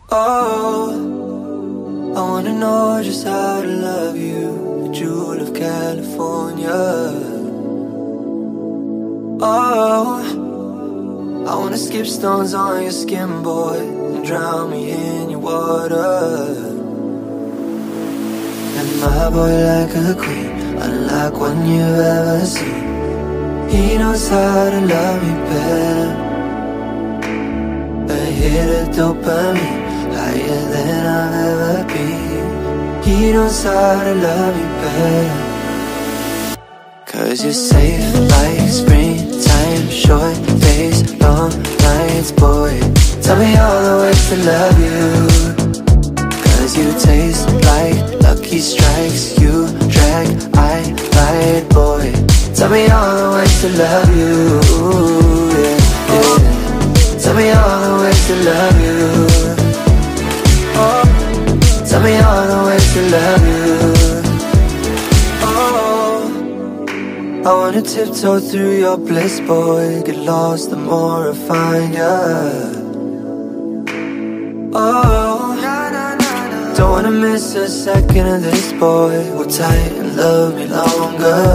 Oh, I wanna know just how to love you, the jewel of California. Oh, I wanna skip stones on your skin, boy, and drown me in your water. And my boy like a queen, unlike one you've ever seen. He knows how to love me better. A hit of dopamine, higher than I've ever been. He knows how to love me better. 'Cause you're safe like springtime, short days, long nights, boy. Tell me all the ways to love you. 'Cause you taste like lucky strikes, you drag, I light, boy. Tell me all the ways to love you, yeah, yeah. Tell me all the ways to love you. Oh, tell me all the ways to love you. Oh, I wanna tiptoe through your bliss, boy. Get lost the more I find ya. Oh, don't wanna miss a second of this, boy. Hold tight and love me longer.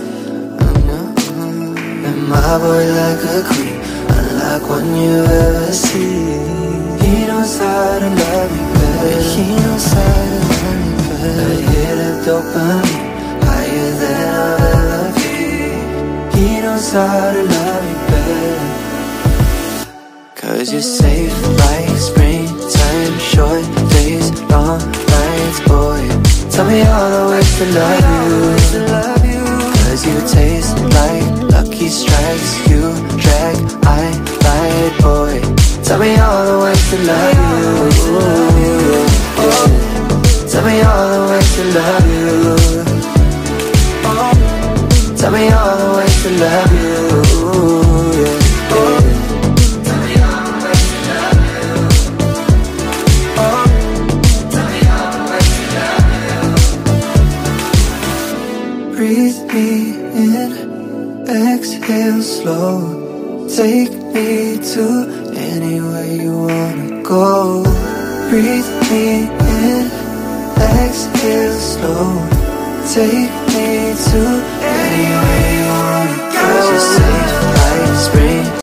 And my boy like a queen, unlike one you ever see. He knows how to love me better. He knows how to love me better. A hit of dopamine, higher than I've ever been. He knows how to love me better. 'Cause you're safe like springtime, short days, long nights, boy. Tell me all the ways to love you. 'Cause you taste like lucky strikes, you drag, I light, boy. Tell me all the ways to love you, yeah. Tell me all the ways to love you. Tell me all the ways to love you, yeah. Tell me all the ways to love you. Tell me all the ways to love you. Breathe me in, exhale slow. Take me to anywhere you wanna go. Breathe me in, exhale slow. Take me to anywhere you wanna go. 'Cause you're safe like spring.